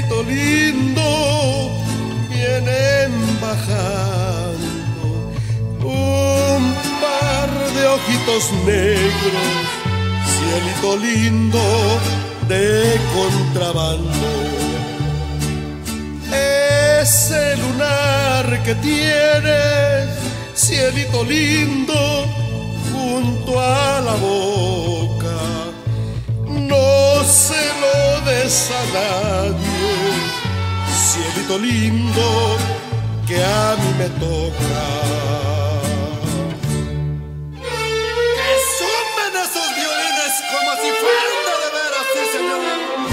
cielito lindo, vienen bajando un par de ojitos negros, cielito lindo de contrabando. Ese lunar que tienes, cielito lindo, junto a la boca, no se lo des a nadie, cielito lindo, que a mí me toca. ¡Que sumen esos violines como si fueran de veras, sí, señor!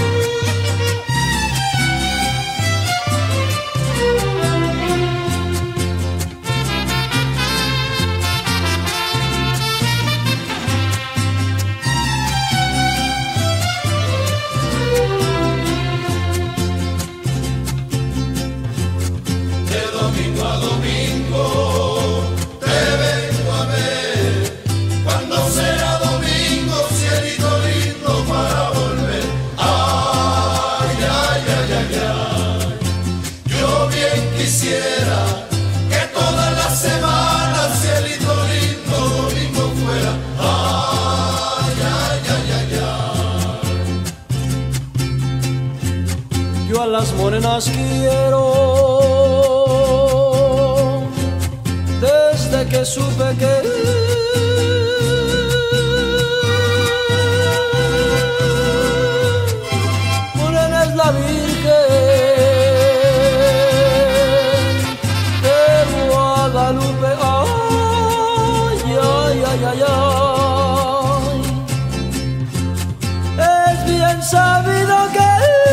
Quisiera que todas las semanas, cielito lindo, domingo fuera. Ay, ay, ay, ay, ay. Yo a las morenas quiero desde que supe que morena es la Virgen Guadalupe. Ay, ay, ay, ay, ay. Es bien sabido que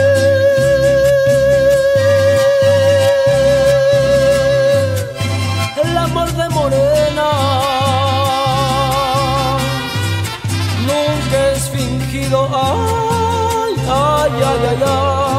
el amor de morena nunca es fingido. Ay, ay, ay, ay, ay.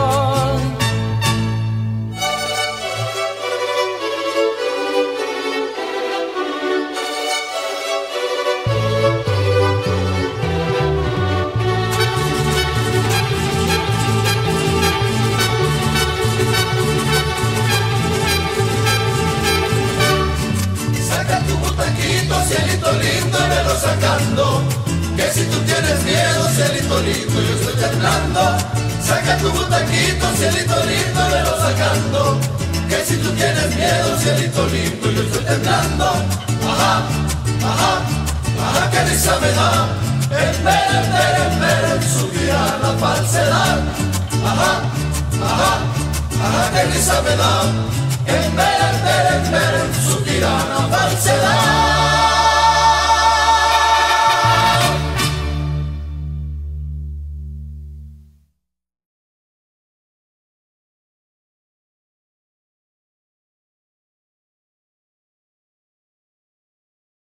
Cielito lindo, velo sacando, que si tú tienes miedo, cielito lindo, yo estoy temblando. Saca tu butaquito, cielito lindo, velo sacando, que si tú tienes miedo, cielito lindo, yo estoy temblando. Ajá, ajá, ajá, que risa me da, en su tirana falsedad. Ajá, ajá, ajá, que risa me da, en su tirana falsedad.